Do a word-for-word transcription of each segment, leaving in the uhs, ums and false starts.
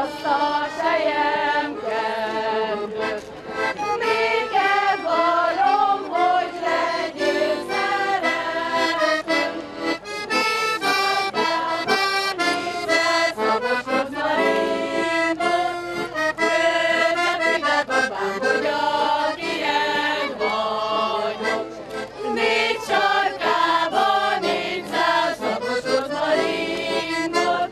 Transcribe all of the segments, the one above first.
azt a selyemkendőt. Néked varom, hogy legyél szeretőm, nincs atyában, nincs elszabos rozmarinból, közepébe babám, hogy akilyen vagyok. Négy sarkában, négy százszabos rozmarinból,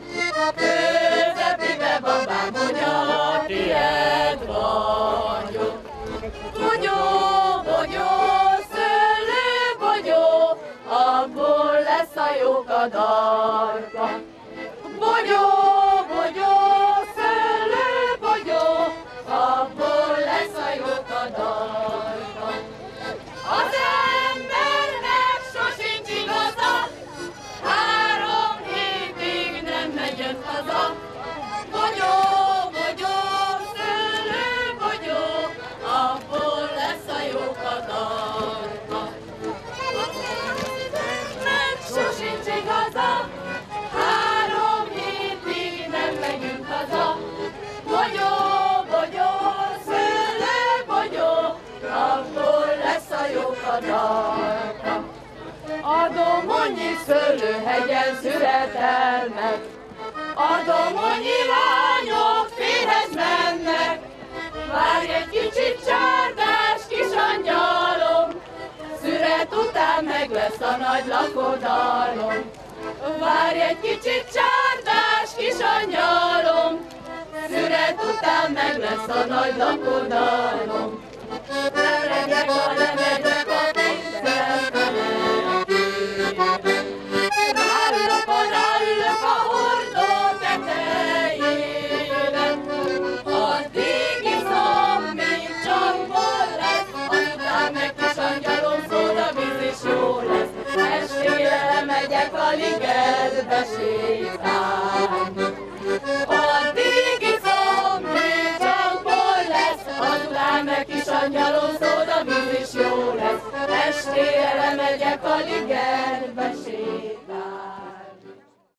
közepébe babám, hogy akilyen vagyok. Bogyó, bogyó, szőlő bogyó, abból lesz a jókadarka. Bogyó, bogyó, szőlő bogyó, abból lesz a jókadarka. Az embernek sosincs igaza, három hétig nem megy haza. Bogyó, bogyó, szőlő bogyó, abból lesz a jókadarka. Az embernek sosincs igaza, három hétig nem megyünk haza. Bogyó, bogyó, szőlő bogyó, abból lesz a jókadarka. A domonyi szőlőhegyen születelnek, a domonyi lányok férhez mennek. Várj egy kicsit, csárdás kis angyalom, szüret után meg lesz a nagy lakodalom. Várj egy kicsit, csárdás kis angyalom, szüret után meg lesz a nagy lakodalom. Lemegyek a, lemegyek a tízszer fenekére, ráülök a, ráülök a hordó tetejére. Addig iszom, mint csapból lesz, azután meg kis angyalom szódavíz is jó lesz. Estére lemegyek a ligetbe sétálni. Addig iszom, mint csapból lesz, azután meg kis angyalom szódavíz is jó lesz. Estére lemegyek a ligetbe sétálni.